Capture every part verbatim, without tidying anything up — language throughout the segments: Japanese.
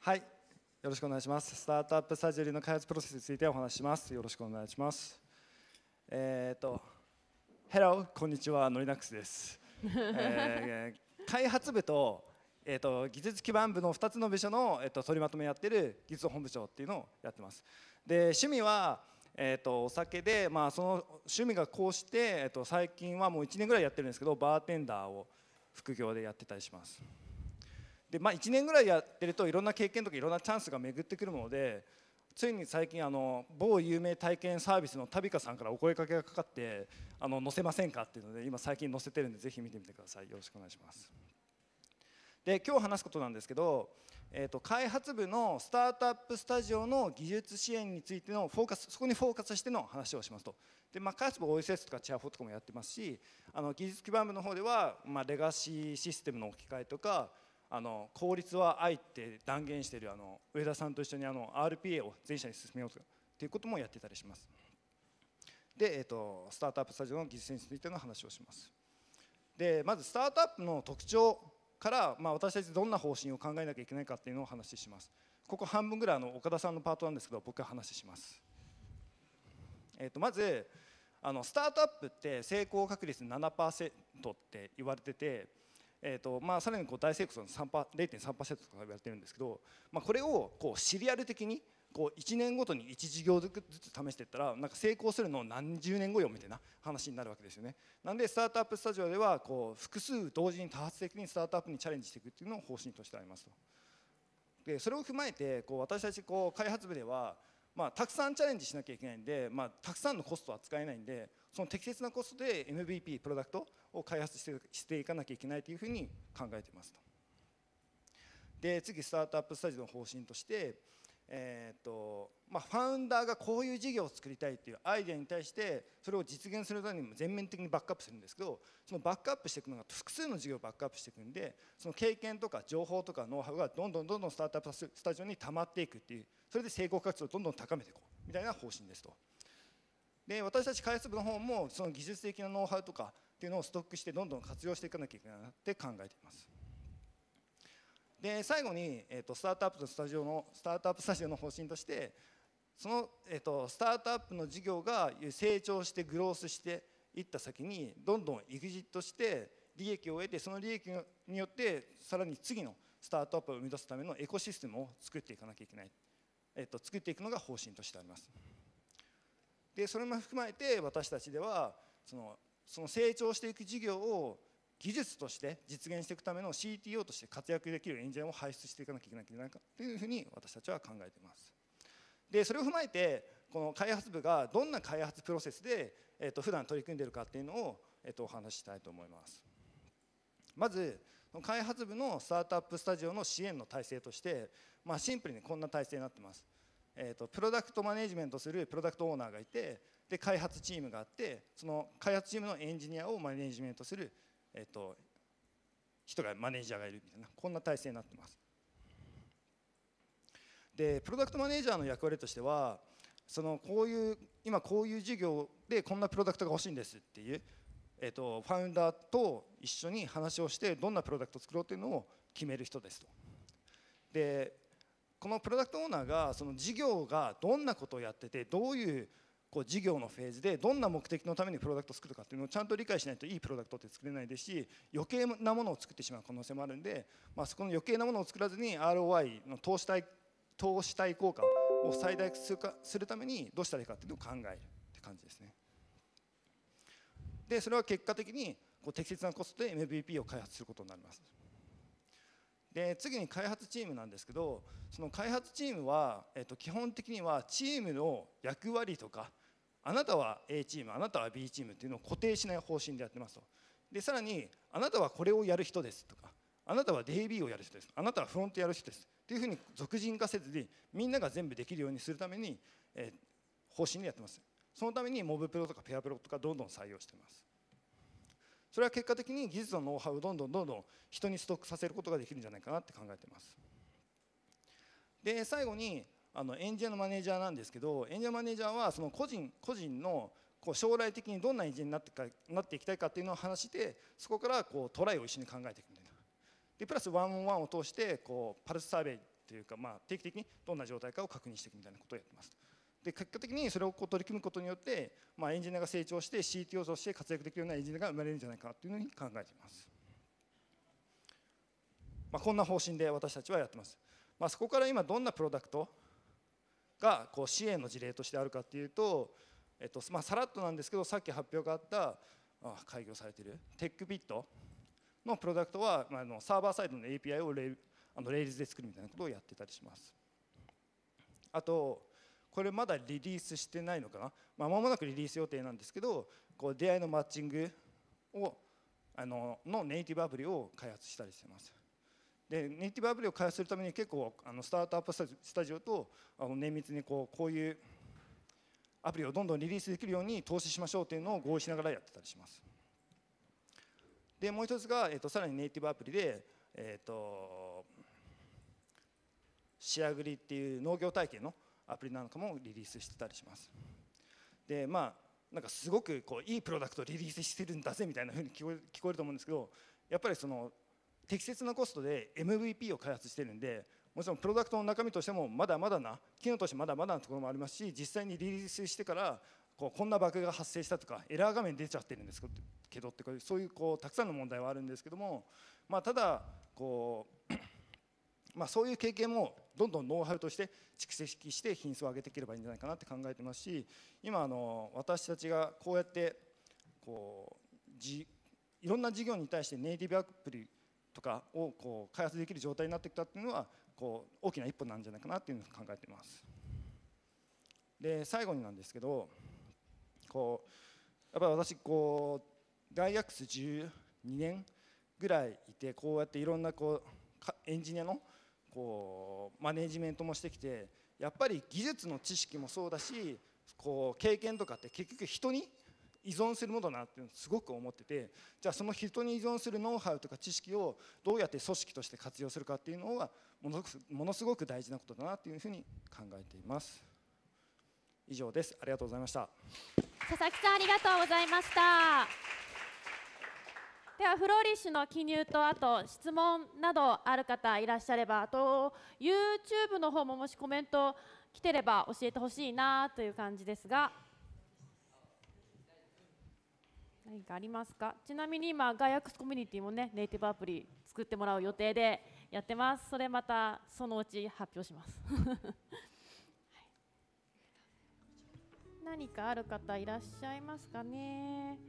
はい、よろしくお願いします。スタートアップスタジオの開発プロセスについてお話しします。よろしくお願いします。えっ、ー、と、Hello、こんにちは、ノリナックスです。えー、開発部と、えー、と技術基盤部のふたつの部署の、えー、と取りまとめやってる技術本部長っていうのをやってます。で、趣味は、えー、とお酒で、まあ、その趣味がこうして、えー、と最近はもういちねんぐらいやってるんですけど、バーテンダーを副業でやってたりします。で、まあ、いちねんぐらいやってるといろんな経験とかいろんなチャンスが巡ってくるもので、ついに最近あの某有名体験サービスのタビカさんからお声かけがかかって、あの載せませんかっていうので今最近載せてるんで、ぜひ見てみてください。よろしくお願いします。で、今日話すことなんですけど、えー、と開発部のスタートアップスタジオの技術支援についてのフォーカス、そこにフォーカスしての話をしますと。で、まあ、開発部 オーエスエス とかチェアフォーとかもやってますし、あの技術基盤部の方では、まあ、レガシーシステムの置き換えとか、あの効率は愛って断言しているあの上田さんと一緒にあの アールピーエー を全社に進めようということもやってたりします。で、えー、とスタートアップスタジオの技術についての話をします。で、まずスタートアップの特徴から、まあ、私たちどんな方針を考えなきゃいけないかっていうのをお話しします。ここ半分ぐらいあの岡田さんのパートなんですけど、僕が話します。えー、とまずあのスタートアップって成功確率 ななパーセント って言われてて、えーとまあ、さらにこう大成功の れいてんさんパーセント とか言われてるんですけど、まあ、これをこうシリアル的にこういちねんごとにいち事業ずつ試していったら、なんか成功するの何十年後よみたいな話になるわけですよね。なんでスタートアップスタジオではこう複数同時に多発的にスタートアップにチャレンジしていくっていうのを方針としてありますと。で、それを踏まえてこう私たちこう開発部では、まあ、たくさんチャレンジしなきゃいけないんで、まあ、たくさんのコストは使えないんで、その適切なコストで エムブイピー プロダクトを開発してしていかなきゃいけないというふうに考えていますと。で、次スタートアップスタジオの方針として、えーとまあ、ファウンダーがこういう事業を作りたいっていうアイデアに対してそれを実現するためにも全面的にバックアップするんですけど、そのバックアップしていくのが複数の事業をバックアップしていくんで、その経験とか情報とかノウハウがどんどんどんどんスタートアップスタジオに溜まっていくっていう、それで成功確率をどんどん高めていこうみたいな方針ですと。で、私たち開発部の方もその技術的なノウハウとかっていうのをストックしてどんどん活用していかなきゃいけないなって考えています。で、最後に、えー、とスタートアップとスタジオのスタートアップスタジオの方針として、その、えー、とスタートアップの事業が成長してグロースしていった先にどんどんエグジットして利益を得て、その利益によってさらに次のスタートアップを生み出すためのエコシステムを作っていかなきゃいけない、えー、と作っていくのが方針としてあります。で、それも含まえて私たちではそのその成長していく事業を技術として実現していくための シーティーオー として活躍できるエンジニアを輩出していかなきゃいけないんじゃないかというふうに私たちは考えています。で、それを踏まえてこの開発部がどんな開発プロセスで、えー、と普段取り組んでいるかっていうのを、えー、とお話ししたいと思います。まず開発部のスタートアップスタジオの支援の体制として、まあ、シンプルにこんな体制になってます。えー、とプロダクトマネジメントするプロダクトオーナーがいて、で開発チームがあって、その開発チームのエンジニアをマネジメントするえっと、人がマネージャーがいるみたいな、こんな体制になってます。で、プロダクトマネージャーの役割としては、そのこういう今こういう事業でこんなプロダクトが欲しいんですっていう、えっと、ファウンダーと一緒に話をしてどんなプロダクトを作ろうというのを決める人ですと。で、このプロダクトオーナーがその事業がどんなことをやってて、どういうこう事業のフェーズでどんな目的のためにプロダクトを作るかっていうのをちゃんと理解しないといいプロダクトって作れないですし、余計なものを作ってしまう可能性もあるんで、まあ、そこの余計なものを作らずに アールオーアイ の投資対投資対効果を最大化するかするためにどうしたらいいかっていうのを考えるって感じですね。で、それは結果的にこう適切なコストで エムブイピー を開発することになります。で、次に開発チームなんですけど、その開発チームは、えっと、基本的にはチームの役割とか、あなたは A チーム、あなたは B チームっていうのを固定しない方針でやってますと。で、さらにあなたはこれをやる人ですとか、あなたは デイビー をやる人です、あなたはフロントやる人ですっていうふうに属人化せずに、みんなが全部できるようにするために、えー、方針でやってます。そのためにモブプロとかペアプロとかどんどん採用しています。それは結果的に技術のノウハウをどんどんどんどん人にストックさせることができるんじゃないかなって考えています。で、最後にあのエンジニアのマネージャーなんですけど、エンジニアマネージャーはその個人個人のこう将来的にどんなエンジニアになってかなっていきたいかっていうのを話して、そこからこうトライを一緒に考えていくみたいな。でプラスワンオンワンを通してこうパルスサーベイというか、まあ、定期的にどんな状態かを確認していくみたいなことをやってます。で結果的にそれをこう取り組むことによって、まあ、エンジニアが成長して シーティーオー として活躍できるようなエンジニアが生まれるんじゃないかというふうに考えています。まあ、こんな方針で私たちはやってます。まあ、そこから今どんなプロダクトがこう支援の事例としてあるかっていうと、えっとまあ、さらっとなんですけど、さっき発表があったあ開業されているテックビットのプロダクトは、まあ、あのサーバーサイドの エーピーアイ をレールあのレールズで作るみたいなことをやってたりします。あとこれまだリリースしてないのかな、まあ、間もなくリリース予定なんですけど、こう出会いのマッチングをあののネイティブアプリを開発したりしてます。でネイティブアプリを開発するために結構あのスタートアップスタジオとあの綿密にこうこういうアプリをどんどんリリースできるように投資しましょうというのを合意しながらやってたりします。でもう一つが、えー、とさらにネイティブアプリで、えー、とシェアグリっていう農業体験のアプリなんかもリリースしてたりします。でまあなんかすごくこういいプロダクトをリリースしてるんだぜみたいなふうに聞こえ聞こえると思うんですけど、やっぱりその適切なコストで エムブイピー を開発してるんで、もちろんプロダクトの中身としてもまだまだな機能としてまだまだなところもありますし、実際にリリースしてからこうこんなバグが発生したとかエラー画面出ちゃってるんですけどってこうそういうこうたくさんの問題はあるんですけども、まあ、ただこうまあそういう経験もどんどんノウハウとして蓄積して品質を上げていければいいんじゃないかなって考えてますし、今あの私たちがこうやってこうじいろんな事業に対してネイティブアプリとかをこう開発できる状態になってきたっていうのはこう大きな一歩なんじゃないかなっていうのを考えています。で最後になんですけど、こうやっぱり私こう大学生じゅうにねんぐらいいて、こうやっていろんなこうエンジニアのこうマネージメントもしてきて、やっぱり技術の知識もそうだし、こう経験とかって結局人に依存するものだなっていうのをすごく思ってて、じゃあその人に依存するノウハウとか知識をどうやって組織として活用するかっていうのはものすごく、ものすごく大事なことだなっていうふうに考えています。以上です。ありがとうございました。 佐々木さんありがとうございました。ではフローリッシュの記入とあと質問などある方いらっしゃれば、あと YouTube の方ももしコメント来てれば教えてほしいなという感じですが、何かありますか。ちなみに今ガイアックスコミュニティもねネイティブアプリ作ってもらう予定でやってます。それまたそのうち発表します何かある方いらっしゃいますかね。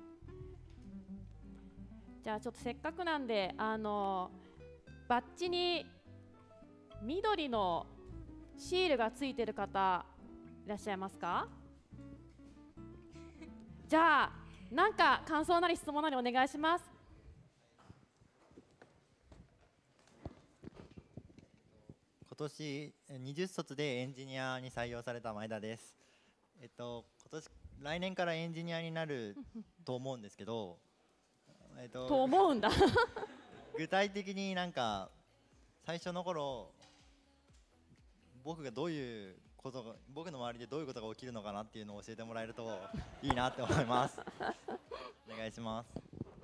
じゃあちょっとせっかくなんで、あのバッジに緑のシールがついてる方いらっしゃいますか。じゃあなんか感想なり質問なりお願いします。 今年にじゅっ卒でエンジニアに採用された前田です。えっと今年来年からエンジニアになると思うんですけど、えっと、 と思うんだ具体的になんか最初の頃僕がどういうことが僕の周りでどういうことが起きるのかなっていうのを教えてもらえるといいなって思いますお願いします。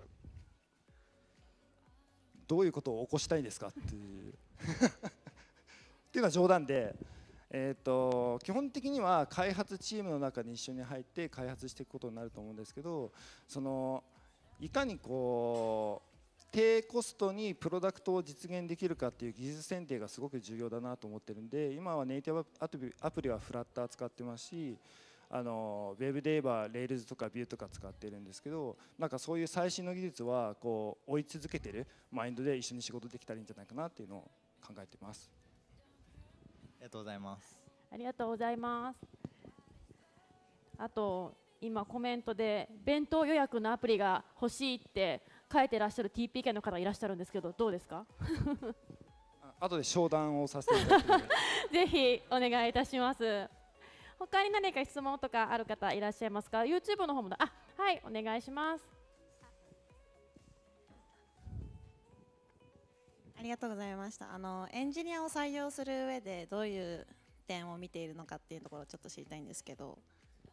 どういうことを起こしたいですかっていうっていうのは冗談で、えー、と基本的には開発チームの中に一緒に入って開発していくことになると思うんですけど、そのいかにこう低コストにプロダクトを実現できるかっていう技術選定がすごく重要だなと思ってるんで、今はネイティブアプリはフラッター使ってますし、あのウェブで言えば Rails とか Vue とか使ってるんですけど、なんかそういう最新の技術はこう追い続けてるマインドで一緒に仕事できたらいいんじゃないかなっていうのを考えています。 ありがとうございます。 ありがとうございます。あと今コメントで弁当予約のアプリが欲しいって書いてらっしゃる ティーピーケー の方いらっしゃるんですけど、どうですかあとで商談をさせていただきますぜひお願いいたします。他に何か質問とかある方いらっしゃいますか。 YouTube の方もだ、あ、はいお願いします。 ありがとうございました。あのエンジニアを採用する上でどういう点を見ているのかっていうところをちょっと知りたいんですけど。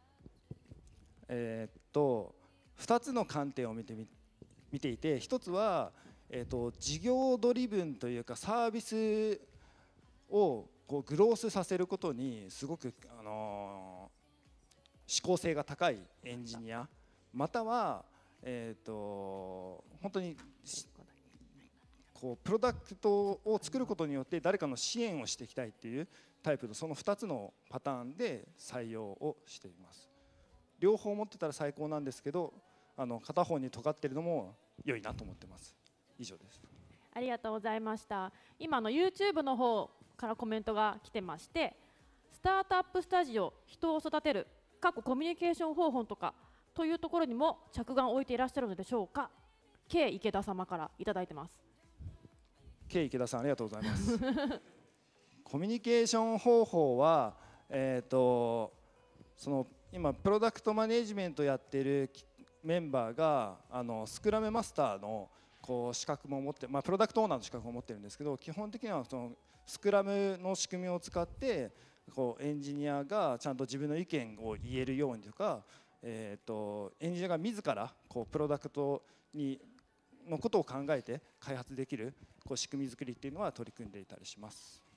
えーっとふたつの観点を見てみ見ていて、ひとつは、えーっと事業ドリブンというかサービスをこうグロースさせることにすごく、あのー、思考性が高いエンジニア、または、えー、と本当にこうプロダクトを作ることによって誰かの支援をしていきたいっていうタイプのそのふたつのパターンで採用をしています。両方持ってたら最高なんですけど、あの片方に尖ってるのも良いなと思ってます。以上です。 ありがとうございました。今の YouTube の方からコメントが来てまして、スタートアップスタジオ人を育てる過去コミュニケーション方法とかというところにも着眼を置いていらっしゃるのでしょうか。 K 池田様からいただいてます。 K 池田さんありがとうございますコミュニケーション方法は、えー、とその今プロダクトマネジメントやってるメンバーがあのスクラムマスターのこう資格も持って、まあ、プロダクトオーナーの資格を持ってるんですけど、基本的にはそのスクラムの仕組みを使ってこうエンジニアがちゃんと自分の意見を言えるようにとか、えー、とエンジニアが自らこうプロダクトにのことを考えて開発できるこう仕組み作りっていうのは取り組んでいたりします。